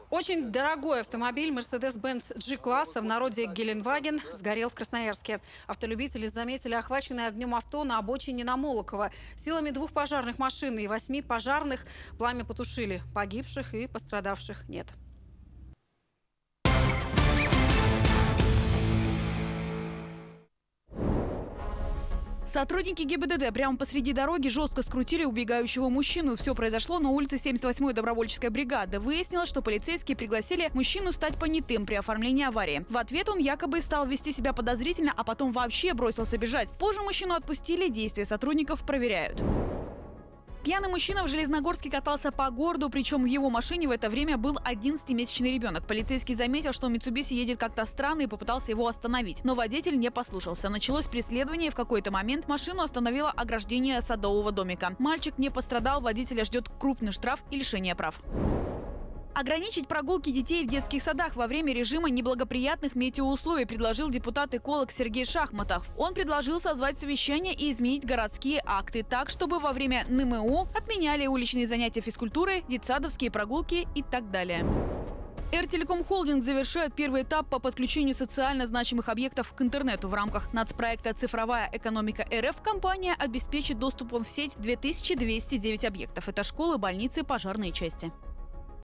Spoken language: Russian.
Очень дорогой автомобиль Mercedes-Benz G-класса, в народе Геленваген, сгорел в Красноярске. Автолюбители заметили охваченное огнем авто на обочине на Молокова. Силами 2 пожарных машин и 8 пожарных пламя потушили. Погибших и пострадавших нет. Сотрудники ГИБДД прямо посреди дороги жестко скрутили убегающего мужчину. Все произошло на улице 78-й добровольческой бригады. Выяснилось, что полицейские пригласили мужчину стать понятым при оформлении аварии. В ответ он якобы стал вести себя подозрительно, а потом вообще бросился бежать. Позже мужчину отпустили, действия сотрудников проверяют. Пьяный мужчина в Железногорске катался по городу, причем в его машине в это время был 11-месячный ребенок. Полицейский заметил, что Mitsubishi едет как-то странно и попытался его остановить. Но водитель не послушался. Началось преследование, и в какой-то момент машину остановило ограждение садового домика. Мальчик не пострадал, водителя ждет крупный штраф и лишение прав. Ограничить прогулки детей в детских садах во время режима неблагоприятных метеоусловий предложил депутат-эколог Сергей Шахматов. Он предложил созвать совещание и изменить городские акты так, чтобы во время НМУ отменяли уличные занятия физкультурой, детсадовские прогулки и так далее. Эр-Телеком Холдинг завершает первый этап по подключению социально значимых объектов к интернету. В рамках нацпроекта «Цифровая экономика РФ» компания обеспечит доступом в сеть 2209 объектов. Это школы, больницы, пожарные части.